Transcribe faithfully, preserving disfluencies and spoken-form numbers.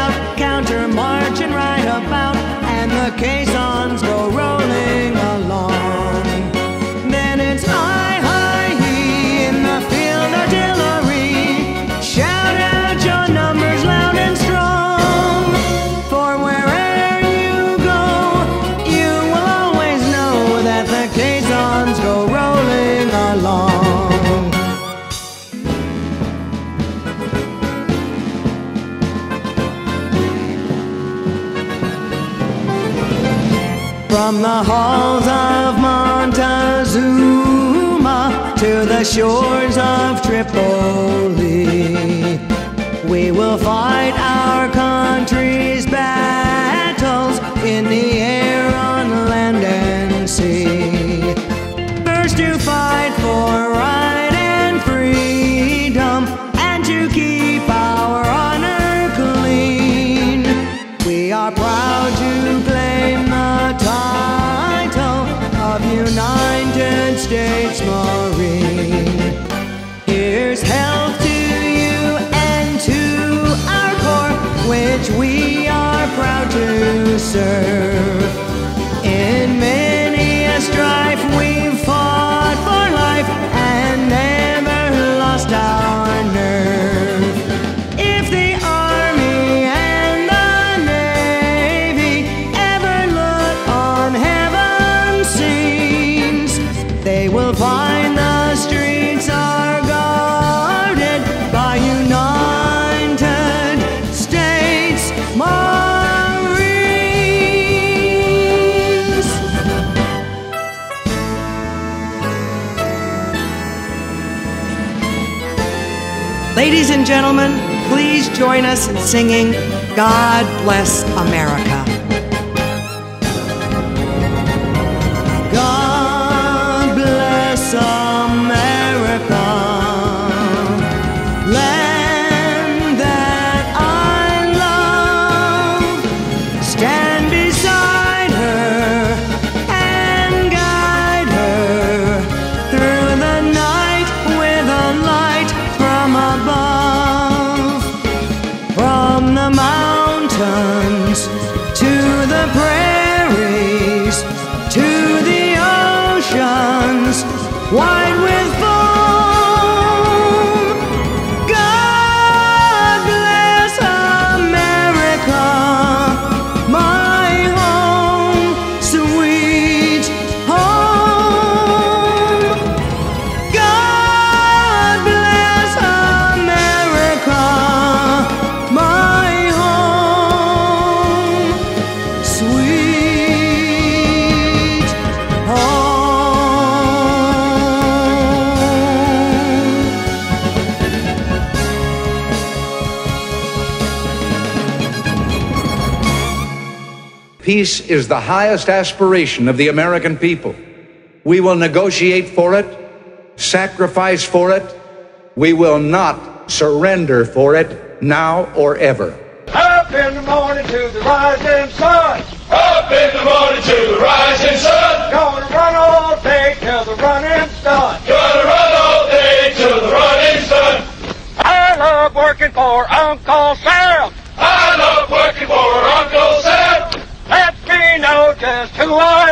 out, counter marching right about, and the caissons go rolling along. Then it's hi, hi, he in the field artillery. Shout out your numbers loud and strong. For wherever you go, you will always know that the caissons go rolling along. From the halls of Montezuma to the shores of Tripoli, we will fight our country's battles in the air, on land and sea. First to fight for right and freedom, and to keep our honor clean. We are proud to claim the title of United States Marine. Here's health to you and to our corps, which we are proud to serve. In many a strife we've fought for life and never lost our nerve. If the Army and the Navy ever look on heaven's scenes, they will find the streets are guarded by United States Marines. Ladies and gentlemen, please join us in singing God Bless America. God bless America, land that I love. Stand beside her and guide her through the night with a light from above. From the mountains to the prairies, to the oceans wide with foam. God bless America, my home, sweet home. God bless America, my home, sweet Peace is the highest aspiration of the American people. We will negotiate for it, sacrifice for it. We will not surrender for it now or ever. Up in the morning to the rising sun. Up in the morning to the rising sun. Gonna run all day till the running's done. Gonna run all day till the running's done. I love working for Uncle Sam. I love working for Uncle Sam. Let me know just who I